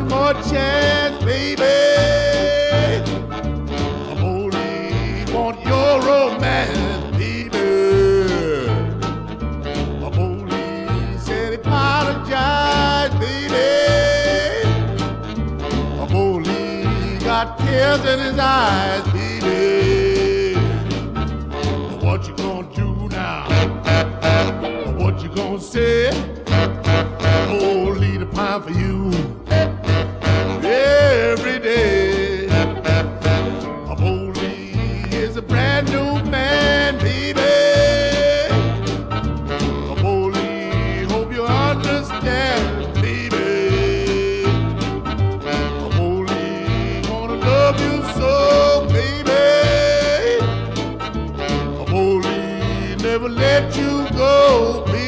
one more chance, baby. I only want your romance, baby. I only said apologize, baby. I only got tears in his eyes, baby. What you gonna do now? What you gonna say? Oh, lead a pine for you every day. Holy is a brand new man, baby. Holy, hope you understand, baby. Holy, gonna love you so, baby. Holy, never let you go, baby.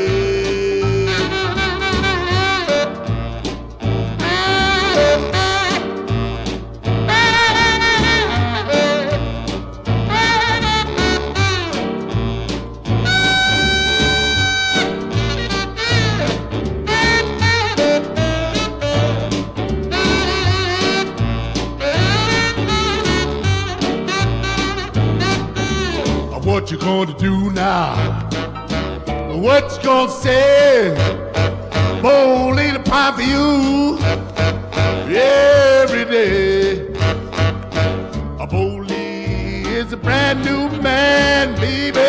What you gonna do now? What you gonna say? Bowl in a pie for you every day. A Bowley is a brand new man, baby.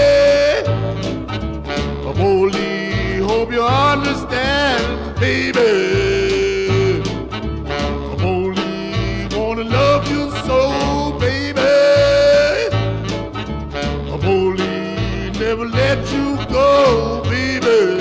A Bowley, hope you understand, baby. A Bowley, gonna love you so, baby. Holy, never let you go, baby.